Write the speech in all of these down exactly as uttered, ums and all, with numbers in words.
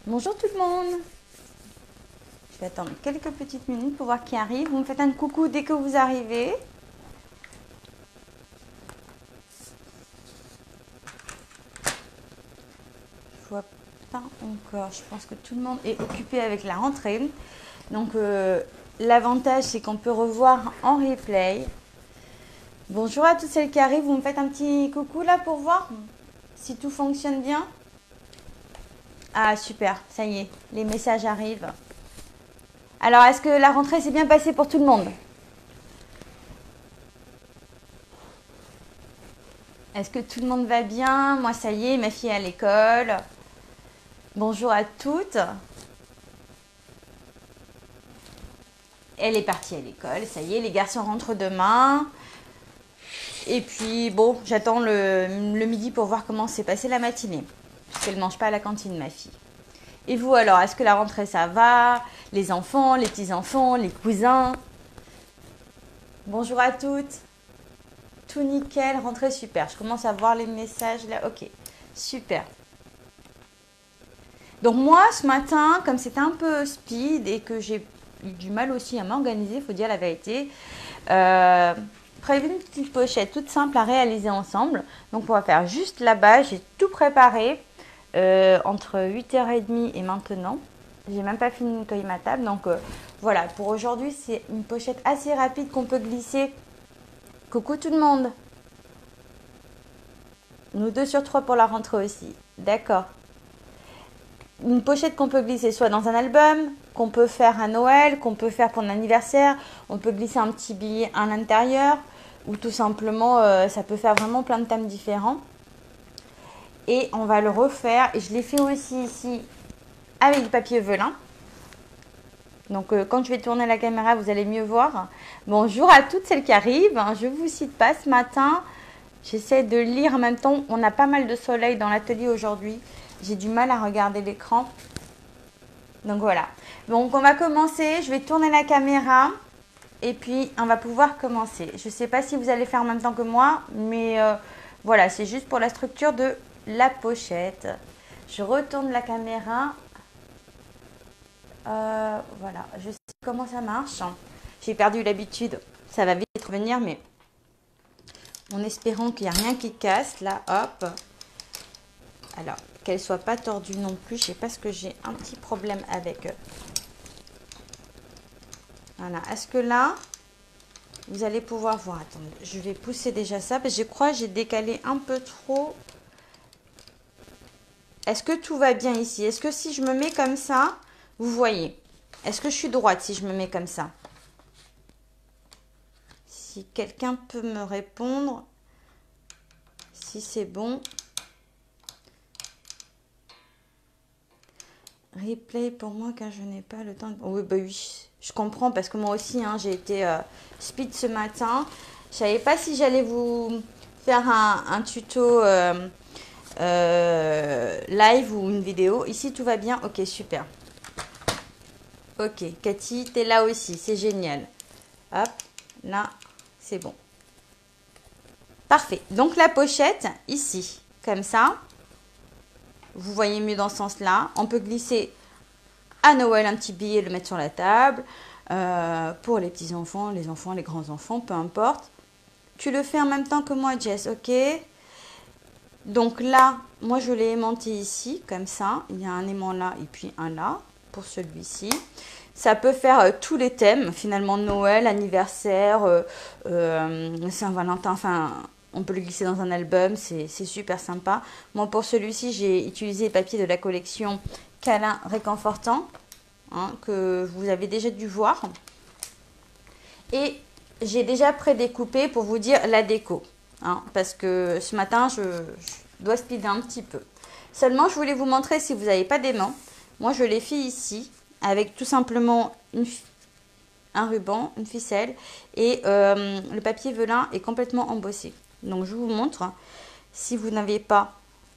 Bonjour tout le monde. Je vais attendre quelques petites minutes pour voir qui arrive. Vous me faites un coucou dès que vous arrivez. Je vois pas encore. Je pense que tout le monde est occupé avec la rentrée. Donc euh, l'avantage c'est qu'on peut revoir en replay. Bonjour à toutes celles qui arrivent. Vous me faites un petit coucou là pour voir si tout fonctionne bien. Ah super, ça y est, les messages arrivent. Alors, est-ce que la rentrée s'est bien passée pour tout le monde? Est-ce que tout le monde va bien? Moi, ça y est, ma fille est à l'école. Bonjour à toutes. Elle est partie à l'école, ça y est, les garçons rentrent demain. Et puis, bon, j'attends le, le midi pour voir comment s'est passée la matinée. Puisqu'elle ne mange pas à la cantine, ma fille. Et vous alors, est-ce que la rentrée ça va? Les enfants, les petits-enfants, les cousins? Bonjour à toutes. Tout nickel, rentrée super. Je commence à voir les messages là. Ok, super. Donc moi, ce matin, comme c'était un peu speed et que j'ai eu du mal aussi à m'organiser, il faut dire la vérité, euh, prévu une petite pochette toute simple à réaliser ensemble. Donc on va faire juste là-bas. J'ai tout préparé euh, entre huit heures trente et maintenant. J'ai même pas fini de nettoyer ma table. Donc euh, voilà, pour aujourd'hui, c'est une pochette assez rapide qu'on peut glisser. Coucou tout le monde. Nous deux sur trois pour la rentrée aussi. D'accord. Une pochette qu'on peut glisser soit dans un album, qu'on peut faire à Noël, qu'on peut faire pour un anniversaire. On peut glisser un petit billet à l'intérieur. Ou tout simplement, euh, ça peut faire vraiment plein de thèmes différents. Et on va le refaire. Et je l'ai fait aussi ici avec du papier velin. Donc euh, quand je vais tourner la caméra, vous allez mieux voir. Bonjour à toutes celles qui arrivent. Je ne vous cite pas ce matin. J'essaie de lire en même temps. On a pas mal de soleil dans l'atelier aujourd'hui. J'ai du mal à regarder l'écran. Donc voilà. Donc on va commencer. Je vais tourner la caméra. Et puis on va pouvoir commencer. Je ne sais pas si vous allez faire en même temps que moi. Mais euh, voilà, c'est juste pour la structure de la pochette. Je retourne la caméra. Euh, voilà. Je sais comment ça marche. J'ai perdu l'habitude. Ça va vite revenir, mais en espérant qu'il n'y a rien qui casse. Là, hop. Alors, qu'elle soit pas tordue non plus. Je sais pas ce que j'ai un petit problème avec. Voilà. Est-ce que là, vous allez pouvoir voir. Attendez, je vais pousser déjà ça. Parce que je crois que j'ai décalé un peu trop. Est-ce que tout va bien ici? Est-ce que si je me mets comme ça, vous voyez? Est-ce que je suis droite si je me mets comme ça? Si quelqu'un peut me répondre. Si c'est bon. Replay pour moi car je n'ai pas le temps. De... Oui, bah oui, je comprends parce que moi aussi, hein, j'ai été euh, speed ce matin. Je savais pas si j'allais vous faire un, un tuto euh, euh, live ou une vidéo. Ici, tout va bien. Ok, super. Ok, Cathy, tu es là aussi. C'est génial. Hop, là, c'est bon. Parfait. Donc, la pochette, ici, comme ça. Vous voyez mieux dans ce sens-là. On peut glisser à Noël un petit billet, le mettre sur la table. Euh, pour les petits-enfants, les enfants, les grands-enfants, peu importe. Tu le fais en même temps que moi, Jess, ok? Donc là, moi je l'ai aimanté ici, comme ça. Il y a un aimant là et puis un là, pour celui-ci. Ça peut faire euh, tous les thèmes, finalement, Noël, anniversaire, euh, euh, Saint-Valentin, enfin... On peut le glisser dans un album, c'est super sympa. Moi, pour celui-ci, j'ai utilisé les papiers de la collection Câlin Réconfortant, hein, que vous avez déjà dû voir. Et j'ai déjà prédécoupé pour vous dire la déco, hein, parce que ce matin, je, je dois speeder un petit peu. Seulement, je voulais vous montrer si vous n'avez pas d'aimant. Moi, je l'ai fait ici, avec tout simplement une un ruban, une ficelle, et euh, le papier velin est complètement embossé. Donc je vous montre, si vous n'avez pas,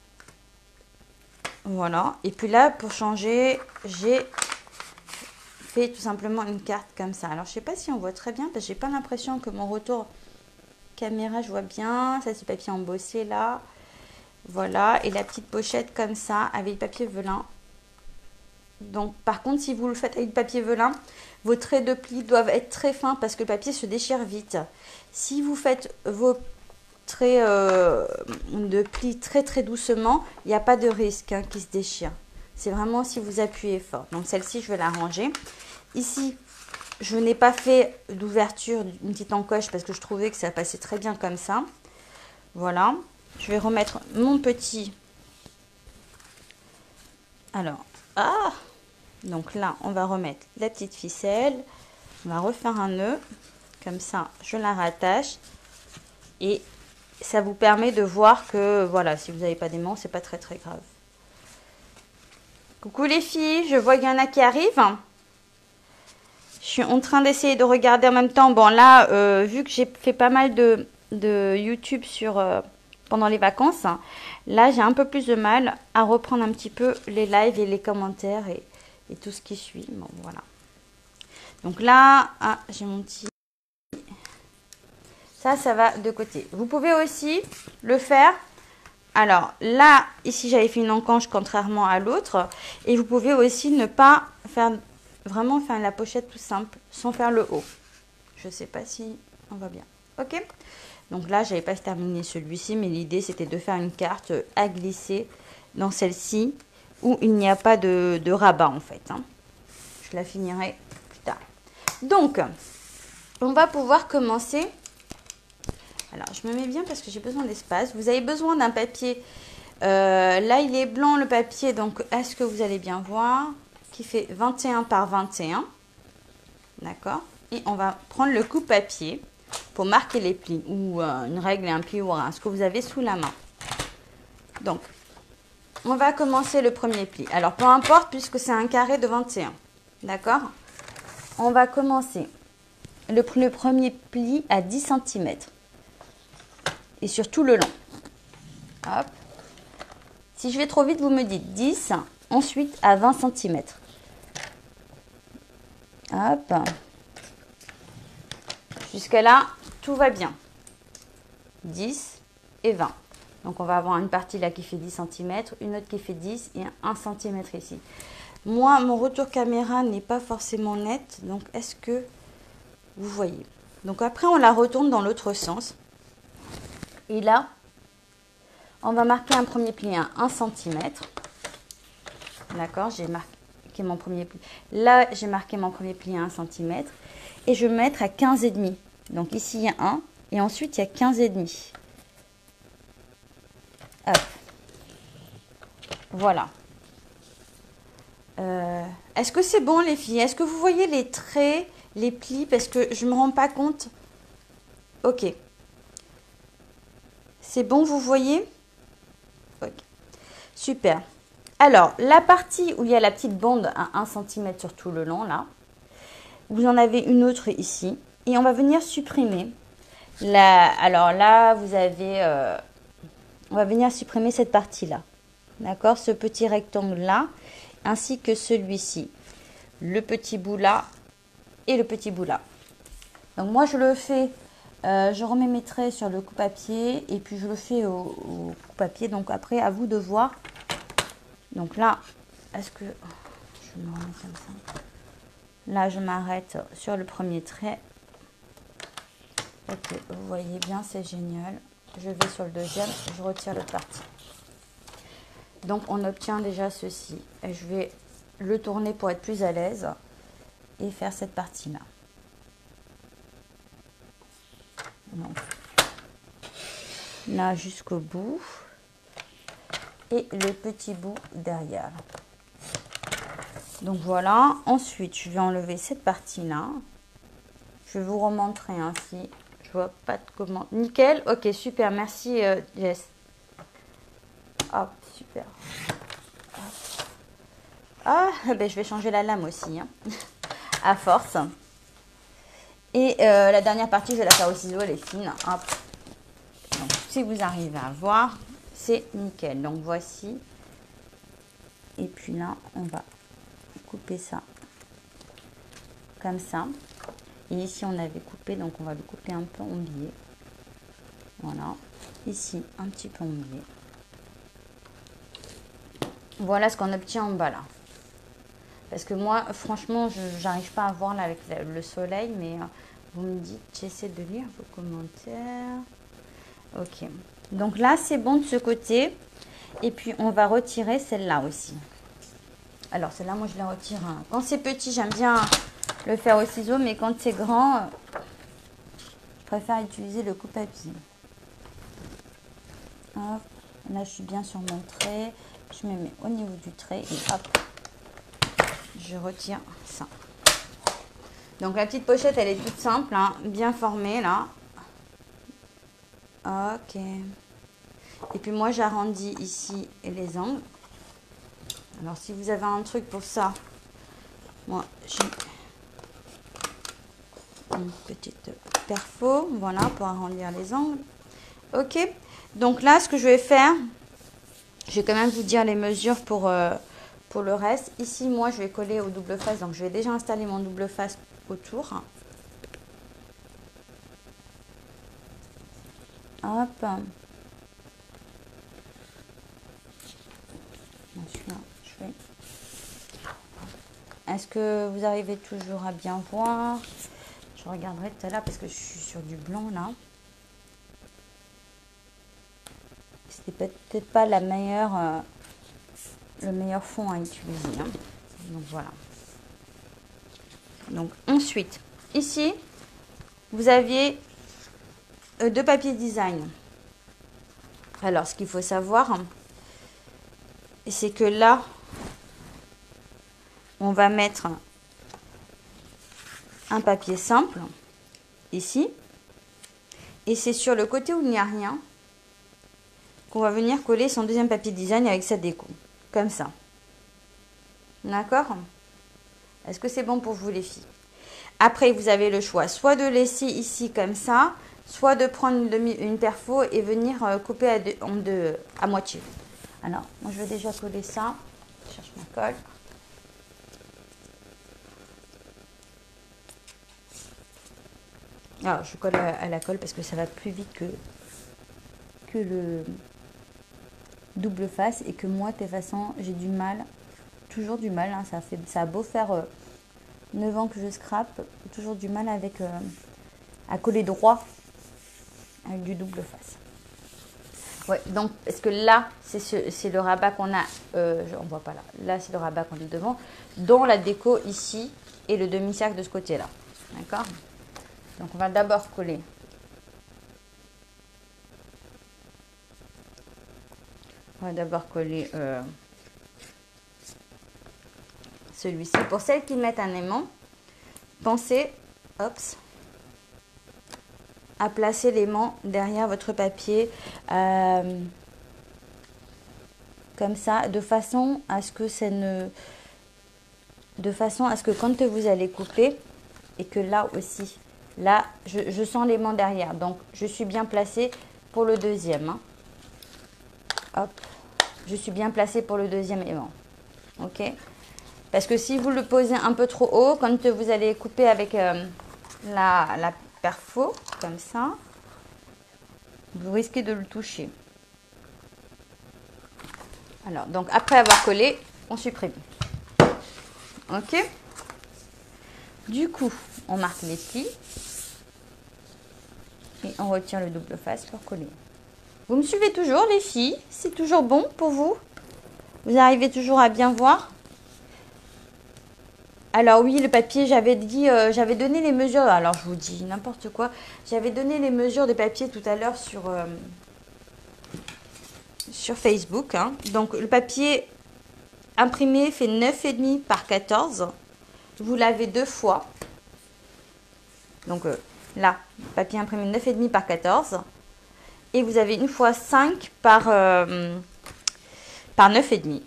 voilà. Et puis là, pour changer, j'ai fait tout simplement une carte comme ça. Alors je sais pas si on voit très bien, parce que j'ai pas l'impression que mon retour caméra, je vois bien. Ça c'est papier embossé là, voilà. Et la petite pochette comme ça, avec le papier velin. Donc, par contre, si vous le faites avec du papier velin, vos traits de pli doivent être très fins parce que le papier se déchire vite. Si vous faites vos traits euh, de pli très très doucement, il n'y a pas de risque hein, qui se déchire. C'est vraiment si vous appuyez fort. Donc, celle-ci, je vais la ranger. Ici, je n'ai pas fait d'ouverture, une petite encoche parce que je trouvais que ça passait très bien comme ça. Voilà. Je vais remettre mon petit... Alors, ah donc là, on va remettre la petite ficelle. On va refaire un nœud. Comme ça, je la rattache. Et ça vous permet de voir que, voilà, si vous n'avez pas d'aimant, c'est pas très très grave. Coucou les filles, je vois qu'il y en a qui arrivent. Je suis en train d'essayer de regarder en même temps. Bon, là, euh, vu que j'ai fait pas mal de, de YouTube sur, euh, pendant les vacances, hein, là, j'ai un peu plus de mal à reprendre un petit peu les lives et les commentaires et, et tout ce qui suit. Bon, voilà. Donc là, ah, j'ai mon petit... Ça, ça va de côté. Vous pouvez aussi le faire. Alors là, ici, j'avais fait une encanche contrairement à l'autre. Et vous pouvez aussi ne pas faire... Vraiment faire la pochette tout simple, sans faire le haut. Je ne sais pas si on va bien. Ok. Donc là, j'avais pas terminé celui-ci, mais l'idée, c'était de faire une carte à glisser dans celle-ci, où il n'y a pas de, de rabat, en fait. Hein. Je la finirai plus tard. Donc, on va pouvoir commencer. Alors, je me mets bien parce que j'ai besoin d'espace. Vous avez besoin d'un papier. Euh, là, il est blanc, le papier. Donc, est-ce que vous allez bien voir ? Qui fait vingt et un par vingt et un. D'accord. Et on va prendre le coupe-papier pour marquer les plis. Ou euh, une règle et un pli ou un, ce que vous avez sous la main. Donc, on va commencer le premier pli. Alors, peu importe puisque c'est un carré de vingt et un. D'accord. On va commencer le, le premier pli à dix centimètres. Et sur tout le long. Hop. Si je vais trop vite, vous me dites dix. Ensuite, à vingt centimètres. Hop. Jusque là, tout va bien. dix et vingt. Donc, on va avoir une partie là qui fait dix centimètres, une autre qui fait dix et un centimètre ici. Moi, mon retour caméra n'est pas forcément net. Donc, est-ce que vous voyez? Donc, après, on la retourne dans l'autre sens. Et là, on va marquer un premier pli à un centimètre. D'accord, j'ai marqué mon premier pli. Là, j'ai marqué mon premier pli à un centimètre. Et je vais mettre à quinze et demi. Donc ici, il y a un. Et ensuite, il y a quinze et demi. Hop. Voilà. Euh, Est-ce que c'est bon, les filles? Est-ce que vous voyez les traits, les plis? Parce que je ne me rends pas compte. Ok. C'est bon, vous voyez? Ok. Super. Alors, la partie où il y a la petite bande à un centimètre sur tout le long, là, vous en avez une autre ici. Et on va venir supprimer. La, alors là, vous avez... Euh, on va venir supprimer cette partie-là. D'accord? Ce petit rectangle-là, ainsi que celui-ci. Le petit bout là et le petit bout là. Donc moi, je le fais... Euh, je remets mes traits sur le coupe-papier et puis je le fais au, au coupe-papier. Donc après, à vous de voir. Donc là, est-ce que... Je me remets comme ça. Là, je m'arrête sur le premier trait. Ok, vous voyez bien, c'est génial. Je vais sur le deuxième, je retire l'autre partie. Donc, on obtient déjà ceci. Et je vais le tourner pour être plus à l'aise et faire cette partie-là. Donc, là, jusqu'au bout. Et le petit bout derrière. Donc, voilà. Ensuite, je vais enlever cette partie-là. Je vais vous remontrer ainsi. Je vois pas de comment. Nickel. Ok, super. Merci, euh, Jess. Hop, super. Hop. Ah, ben, je vais changer la lame aussi. Hein, à force. Et euh, la dernière partie, je vais la faire au ciseau, elle est fine. Hop. Donc, si vous arrivez à voir, c'est nickel. Donc, voici. Et puis là, on va couper ça comme ça. Et ici, on avait coupé, donc on va le couper un peu en biais. Voilà. Ici, un petit peu en biais. Voilà ce qu'on obtient en bas là. Parce que moi, franchement, je n'arrive pas à voir là avec le soleil, mais euh, vous me dites, j'essaie de lire vos commentaires. Ok. Donc là, c'est bon de ce côté. Et puis, on va retirer celle-là aussi. Alors, celle-là, moi, je la retire. Hein. Quand c'est petit, j'aime bien le faire au ciseau, mais quand c'est grand, euh, je préfère utiliser le coupe-papier. Hop. Là, je suis bien sur mon trait. Je me mets au niveau du trait et hop, je retire ça. Donc, la petite pochette, elle est toute simple, hein, bien formée, là. Ok. Et puis, moi, j'arrondis ici les angles. Alors, si vous avez un truc pour ça, moi, j'ai une petite perfo, voilà, pour arrondir les angles. Ok. Donc là, ce que je vais faire, je vais quand même vous dire les mesures pour, euh, pour le reste. Ici, moi, je vais coller au double face. Donc, je vais déjà installer mon double face autour. Hop. Je vais... Est-ce que vous arrivez toujours à bien voir? Je regarderai tout à l'heure parce que je suis sur du blanc là. C'était peut-être pas la meilleure, euh, le meilleur fond à utiliser. Hein. Donc voilà. Donc ensuite, ici, vous aviez euh, deux papiers design. Alors, ce qu'il faut savoir, c'est que là, on va mettre un papier simple ici. Et c'est sur le côté où il n'y a rien qu'on va venir coller son deuxième papier design avec sa déco. Comme ça. D'accord? Est-ce que c'est bon pour vous les filles? Après, vous avez le choix soit de laisser ici comme ça, soit de prendre une, demi, une perfo et venir euh, couper à, deux, en deux, à moitié. Alors, moi je vais déjà coller ça. Je cherche ma colle. Alors, je colle à, à la colle parce que ça va plus vite que, que le double face et que moi, de toute façon, j'ai du mal, toujours du mal. Hein, ça, fait, ça a beau faire euh, neuf ans que je scrape, toujours du mal avec euh, à coller droit avec du double face. Ouais, donc, parce que là, c'est ce, le rabat qu'on a, euh, on ne voit pas là, là c'est le rabat qu'on a devant, dont la déco ici et le demi-cercle de ce côté-là. D'accord? Donc, on va d'abord coller. On va d'abord coller euh, celui-ci. Pour celles qui mettent un aimant, pensez, ops, à placer l'aimant derrière votre papier. Euh, comme ça, de façon à ce que ça ne... De façon à ce que quand vous allez couper, et que là aussi, là, je, je sens l'aimant derrière. Donc, je suis bien placée pour le deuxième. Hein. Hop, je suis bien placée pour le deuxième aimant. Ok? Parce que si vous le posez un peu trop haut, quand vous allez couper avec euh, la, la perfo, comme ça, vous risquez de le toucher. Alors, donc après avoir collé, on supprime. Ok? Du coup, on marque les plis et on retire le double face pour coller. Vous me suivez toujours, les filles? C'est toujours bon pour vous? Vous arrivez toujours à bien voir? Alors oui, le papier, j'avais dit, euh, j'avais donné les mesures. Alors je vous dis n'importe quoi. J'avais donné les mesures de papier tout à l'heure sur, euh, sur Facebook. Hein. Donc le papier imprimé fait neuf virgule cinq par quatorze. Vous lavez deux fois. Donc euh, là, papier imprimé neuf virgule cinq par quatorze. Et vous avez une fois cinq par, euh, par neuf virgule cinq.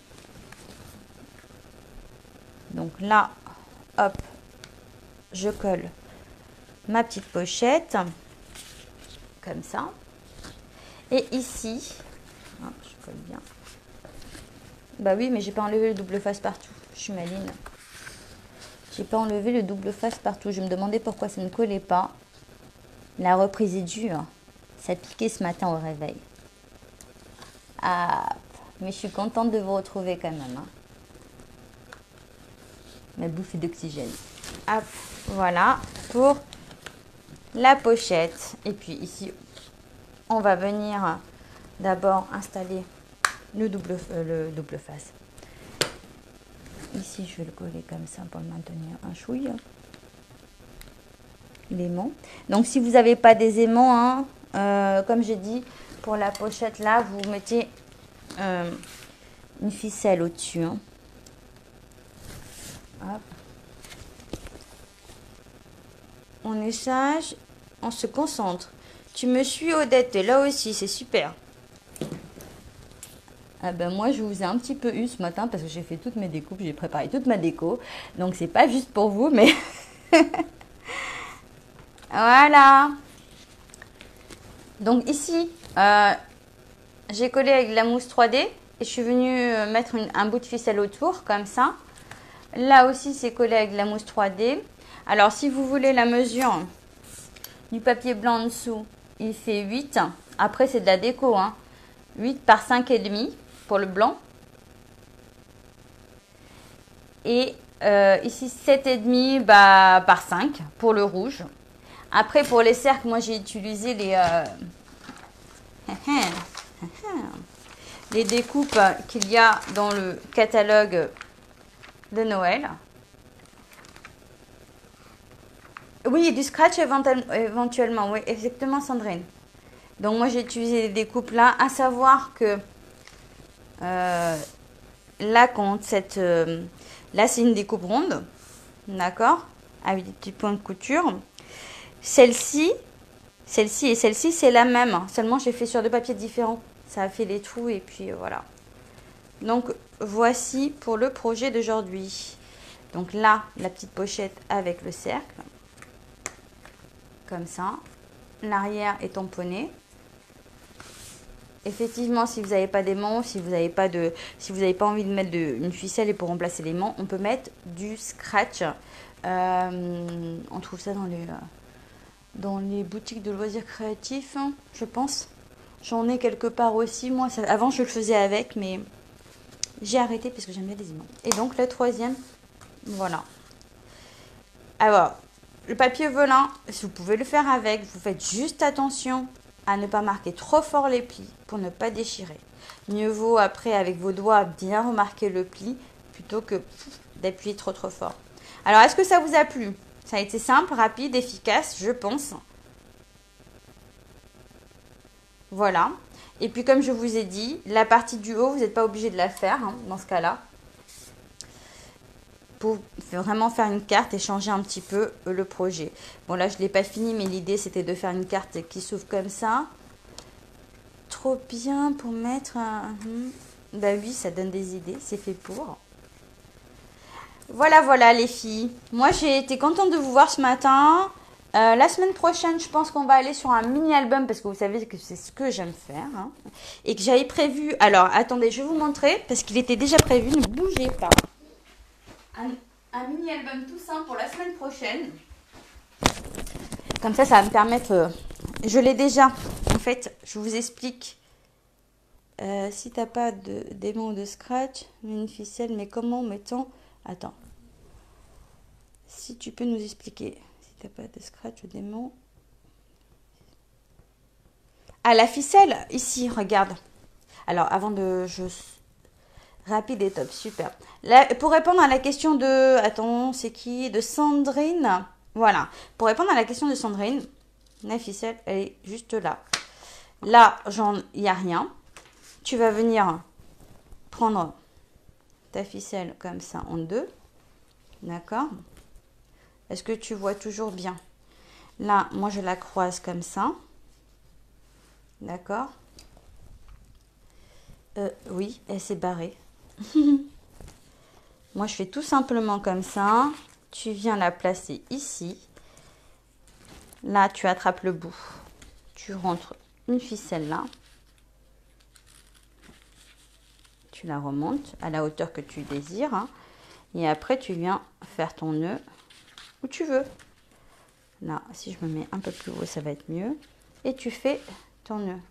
Donc là, hop, je colle ma petite pochette. Comme ça. Et ici, hop, je colle bien. Bah oui, mais j'ai pas enlevé le double face partout. Je suis maline. J'ai pas enlevé le double face partout. Je me demandais pourquoi ça ne collait pas. La reprise est dure. Ça piquait ce matin au réveil. Ah, mais je suis contente de vous retrouver quand même. Hein. ma bouffée d'oxygène. Hop, voilà pour la pochette. Et puis ici, on va venir d'abord installer le double, euh, le double face. Ici, je vais le coller comme ça pour le maintenir un chouille. L'aimant. Donc, si vous n'avez pas des aimants, hein, euh, comme j'ai dit, pour la pochette là, vous mettez euh, une ficelle au-dessus. Hein. Hop. On est sage, on se concentre. Tu me suis, Odette, là aussi, c'est super. Ah ben moi, je vous ai un petit peu eu ce matin parce que j'ai fait toutes mes découpes, j'ai préparé toute ma déco. Donc, c'est pas juste pour vous, mais... Voilà. Donc, ici, euh, j'ai collé avec de la mousse trois D et je suis venue mettre une, un bout de ficelle autour, comme ça. Là aussi, c'est collé avec de la mousse trois D. Alors, si vous voulez la mesure du papier blanc en dessous, il fait huit. Après, c'est de la déco, hein. huit par cinq virgule cinq pour le blanc. Et euh, ici, sept virgule cinq bah, par cinq pour le rouge. Après, pour les cercles, moi, j'ai utilisé les, euh, les découpes qu'il y a dans le catalogue de Noël. Oui, du scratch éventuellement, oui, exactement, Sandrine. Donc, moi, j'ai utilisé les découpes là, à savoir que euh, là, quand cette, euh, là, c'est une découpe ronde, d'accord, avec des petits points de couture. Celle-ci, celle-ci et celle-ci, c'est la même, seulement j'ai fait sur deux papiers différents. Ça a fait les trous et puis euh, voilà. Donc, voici pour le projet d'aujourd'hui. Donc là, la petite pochette avec le cercle. Comme ça. L'arrière est tamponné. Effectivement, si vous n'avez pas d'aimant, si vous n'avez pas de, si vous n'avez pas envie de mettre de, une ficelle et pour remplacer l'aimant, on peut mettre du scratch. Euh, on trouve ça dans les, dans les boutiques de loisirs créatifs, hein, je pense. J'en ai quelque part aussi. Moi, ça, avant, je le faisais avec, mais j'ai arrêté parce que j'aime bien les aimants. Et donc, le troisième, voilà. Alors, le papier velin, si vous pouvez le faire avec, vous faites juste attention à ne pas marquer trop fort les plis pour ne pas déchirer. Mieux vaut après avec vos doigts bien remarquer le pli plutôt que d'appuyer trop trop fort. Alors, est-ce que ça vous a plu? Ça a été simple, rapide, efficace, je pense. Voilà. Et puis, comme je vous ai dit, la partie du haut, vous n'êtes pas obligé de la faire hein, dans ce cas-là. Pour vraiment faire une carte et changer un petit peu le projet. Bon, là, je ne l'ai pas fini, mais l'idée, c'était de faire une carte qui s'ouvre comme ça. Trop bien pour mettre un... Bah oui, ça donne des idées, c'est fait pour. Voilà, voilà, les filles. Moi, j'ai été contente de vous voir ce matin. Euh, la semaine prochaine, je pense qu'on va aller sur un mini-album parce que vous savez que c'est ce que j'aime faire. Hein, et que j'avais prévu... Alors, attendez, je vais vous montrer parce qu'il était déjà prévu. Ne bougez pas. Un, un mini-album tout simple pour la semaine prochaine. Comme ça, ça va me permettre... Euh, je l'ai déjà. En fait, je vous explique. Euh, si tu n'as pas d'aimant ou de scratch, une ficelle, mais comment mettons... Attends. Si tu peux nous expliquer. Si tu n'as pas de scratch ou d'aimant... Ah, la ficelle, ici, regarde. Alors, avant de... Je... Rapide et top, super. Là, pour répondre à la question de... Attends, c'est qui? De Sandrine. Voilà. Pour répondre à la question de Sandrine, la ficelle, elle est juste là. Là, il n'y a rien. Tu vas venir prendre ta ficelle comme ça en deux. D'accord? Est-ce que tu vois toujours bien? Là, moi, je la croise comme ça. D'accord? euh, Oui, elle s'est barrée. Moi, je fais tout simplement comme ça. Tu viens la placer ici. Là, tu attrapes le bout. Tu rentres une ficelle là. Tu la remontes à la hauteur que tu désires. Hein. Et après, tu viens faire ton nœud où tu veux. Là, si je me mets un peu plus haut, ça va être mieux. Et tu fais ton nœud.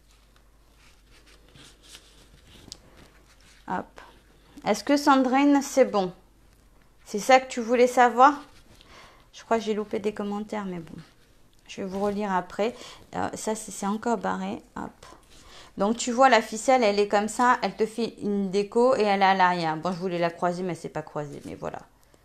Hop. Est-ce que Sandrine, c'est bon? C'est ça que tu voulais savoir? Je crois que j'ai loupé des commentaires, mais bon. Je vais vous relire après. Euh, ça, c'est encore barré. Hop. Donc, tu vois, la ficelle, elle est comme ça. Elle te fait une déco et elle est à l'arrière. Bon, je voulais la croiser, mais c'est pas croisé. Mais voilà.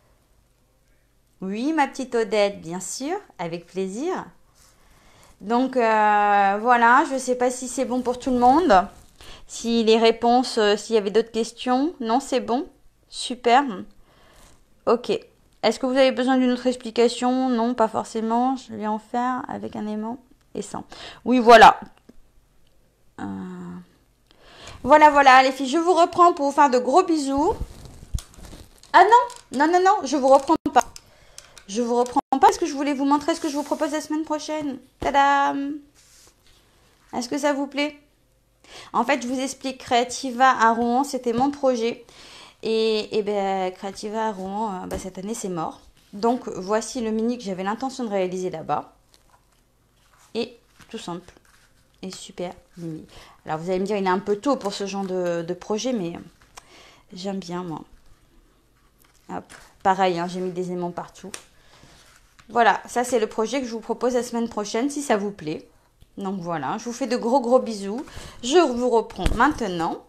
Oui, ma petite Odette, bien sûr. Avec plaisir. Donc, euh, voilà. Je ne sais pas si c'est bon pour tout le monde. Si les réponses, euh, s'il y avait d'autres questions. Non, c'est bon. Super. Ok. Est-ce que vous avez besoin d'une autre explication? Non, pas forcément. Je vais en faire avec un aimant et sans. Oui, voilà. Euh... Voilà, voilà, les filles. Je vous reprends pour vous faire de gros bisous. Ah non, non, non, non, je vous reprends pas. Je vous reprends pas parce que je voulais vous montrer ce que je vous propose la semaine prochaine. Tadam! Est-ce que ça vous plaît? En fait, je vous explique. Creativa à Rouen, c'était mon projet. Et, et ben, Creativa à Rouen, ben, cette année, c'est mort. Donc, voici le mini que j'avais l'intention de réaliser là-bas. Et tout simple. Et super mini. Alors, vous allez me dire, il est un peu tôt pour ce genre de, de projet, mais j'aime bien, moi. Hop. Pareil, hein, j'ai mis des aimants partout. Voilà, ça, c'est le projet que je vous propose la semaine prochaine, si ça vous plaît. Donc, voilà, je vous fais de gros, gros bisous. Je vous reprends maintenant.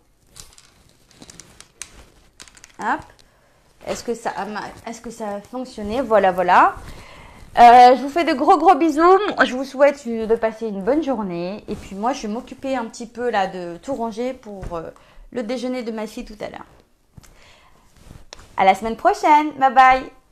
Hop. Est-ce que ça a, est-ce que ça a fonctionné? Voilà, voilà. Euh, je vous fais de gros, gros bisous. Je vous souhaite de passer une bonne journée. Et puis moi, je vais m'occuper un petit peu là de tout ranger pour euh, le déjeuner de ma fille tout à l'heure. À la semaine prochaine. Bye bye.